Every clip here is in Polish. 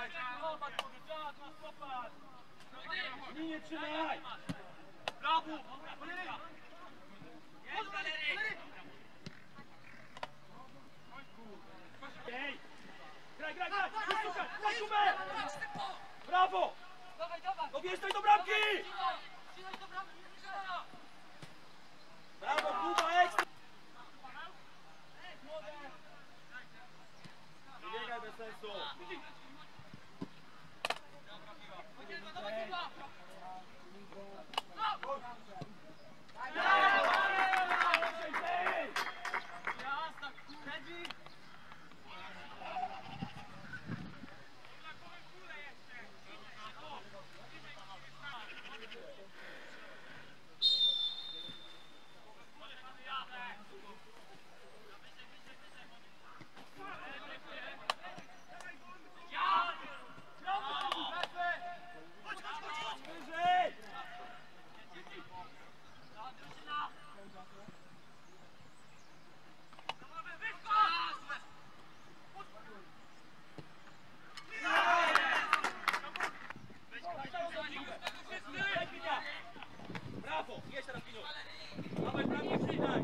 Linię trzymaj! Brawo! Ej! Graj! Daj Kubę! Brawo! No wjeżdżaj do bramki! Brawo, Kuba, ekstra! Nie biegaj bez sensu! Brawo! Jedź teraz minut! Dawaj bramkę, przydaj!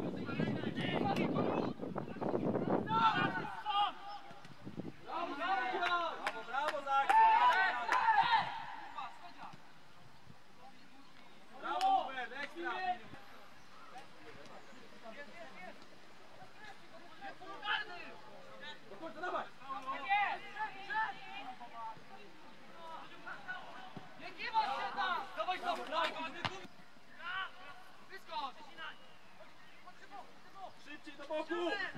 Brawo za akcję! Brawo Hubert, ekstra! Do końca, dawaj! Dawaj, szybciej do boku!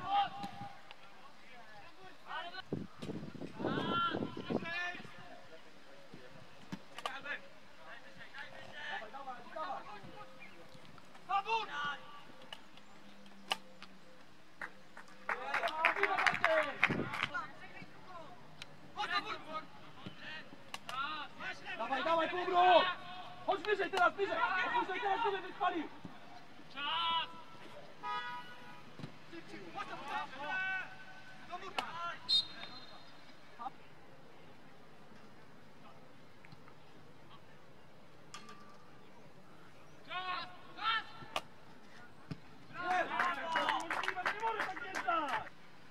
Dawaj, Kubru! Chodź bliżej teraz, bliżej! Bliżej wyspalił! Czas! Nie może tak nie stać!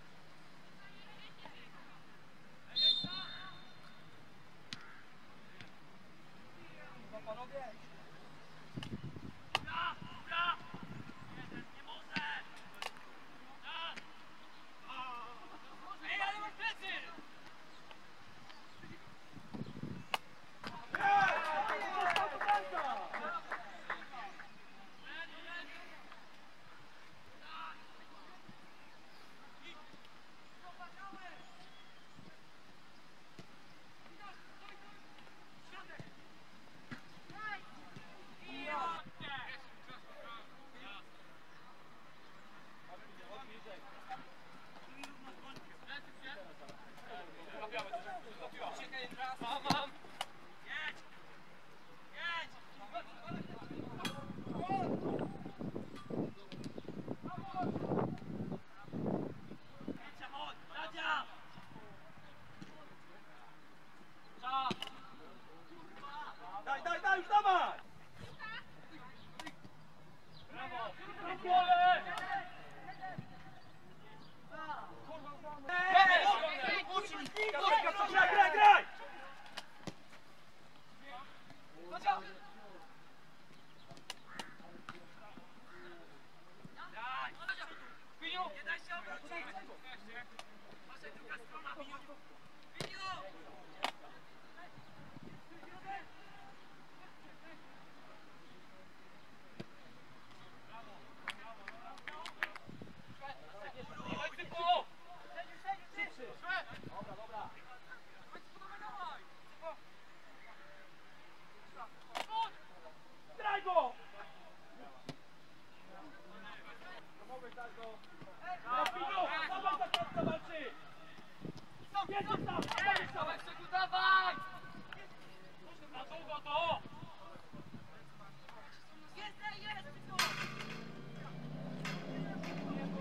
Daj, już dawaj! Graj! Graj go! Mogłeś dać go! Dawaj, za walczy! Jedziesz tam! Dawaj, Krzyku, dawaj! Na długo to!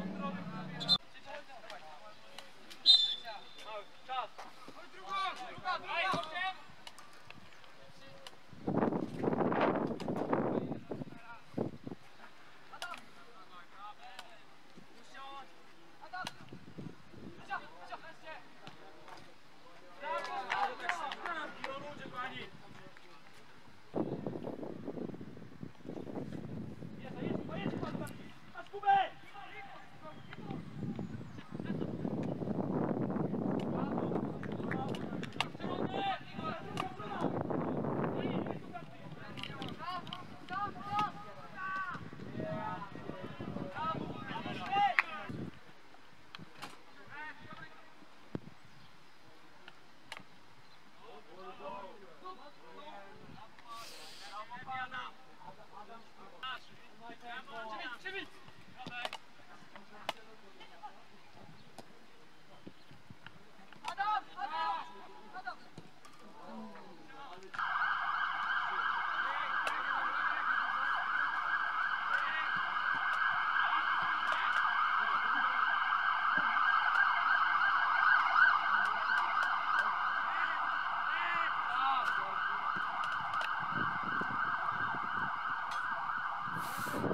Czas! Brawo!